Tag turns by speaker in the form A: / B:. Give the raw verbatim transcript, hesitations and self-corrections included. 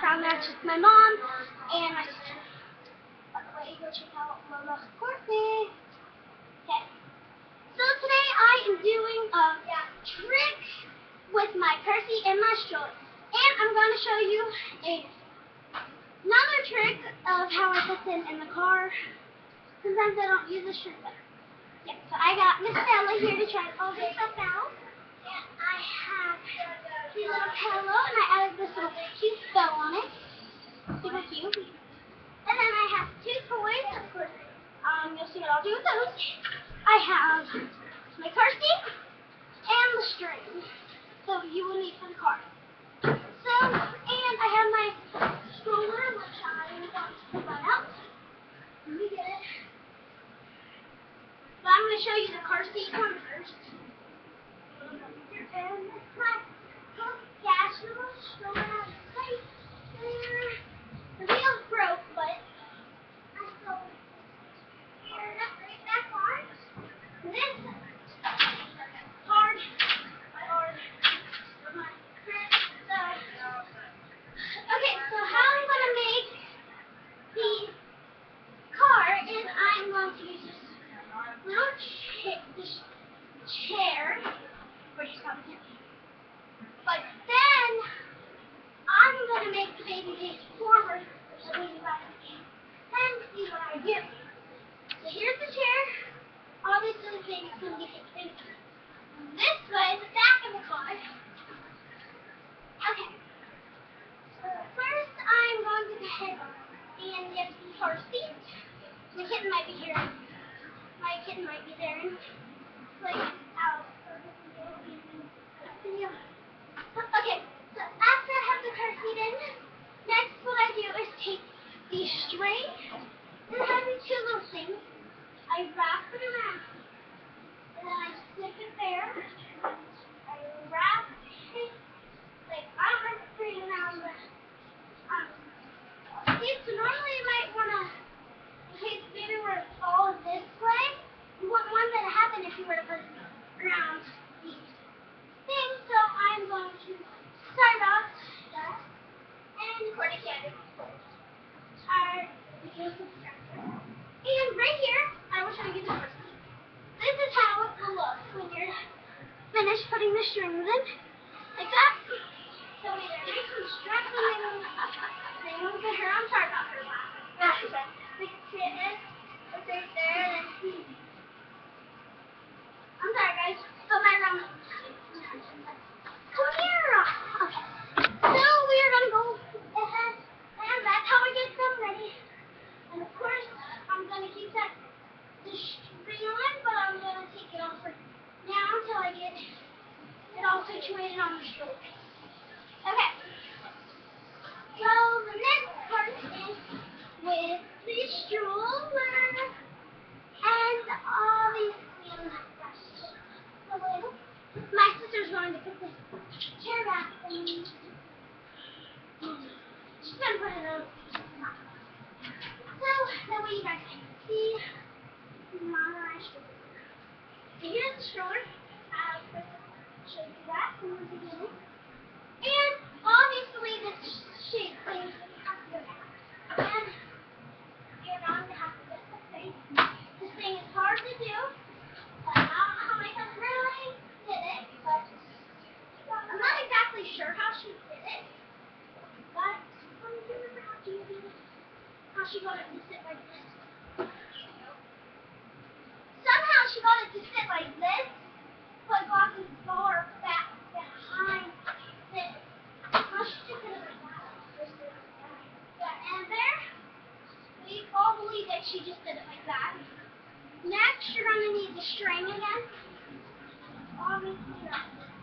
A: found that with my mom and my sister. By the way, go check out Mama Courtney. Okay. So today I am doing a trick with my car seat and my stroller. And I'm going to show you a, another trick of how I put them in the car. Sometimes I don't use this trick, but yeah. So I got Miss Bella here to try all this stuff out. And I have the little pillow, and I added this little cute bow on it. Super cute. And then I have two toys. Of course, um, you'll see what I'll do with those. I have my car seat and the string. So you will need for the car. So, and I have my stroller, which I'm going to run out. Let me get it. So I'm going to show you the car seat one first. And my little gas little stroller has a place there. The wheels broke, but I still geared it up right back on. This hard, hard, my so, okay, so how I'm going to make the car is I'm going to use this little cha this chair, which is something. But then I'm going to make the baby face forward, so we can and see what I do. So here's the chair. Obviously, the baby's going to be facing this way, the back of the car. Okay. So first, I'm going to go ahead and get the car seat. My kitten might be here. My kitten might be there. Like, out. Okay, so after I have the car seat in, next what I do is take the string, and I have these two little things. I wrap it around, and then I slip it there. I wrap it, like, I don't have it straight around, but, um, see, so normally you might want to, in case the baby were to fall this way, you wouldn't want that to happen if you were to put it around these things, so I'm going to start off that, and record a kid. Alright, and right here, I will show you the first one. This is how it will look when you're finished putting the strings in, like that. So we are nice and strapped on my little thing over her. I'm sorry about her laugh. The kitten is right there, and I'm sorry guys, but my room. Come here! Okay. So we are gonna go ahead, and that's how I get them ready. And of course, I'm gonna keep that the string on, but I'm gonna take it off for now until I get it all situated on the stroller. Okay. So the next part is with the stroller, and obviously my sister's going to put the chair back and she's going to put it on. So that way you guys can see my stroller. So here's the stroller. I'll show you that in the beginning. And obviously this shape thing has to go down. And you're going to have to get the face. This thing is hard to do. But I don't know how my cousin really did it. But I'm not exactly sure how she did it. But I'm going to remember how she did it. How she got it to sit like this. Somehow she got it to sit like this, but got the bar back behind this. How she just did it like that. And there, we all believe that she just did it like that. Next, you're going to need the string again. Obviously,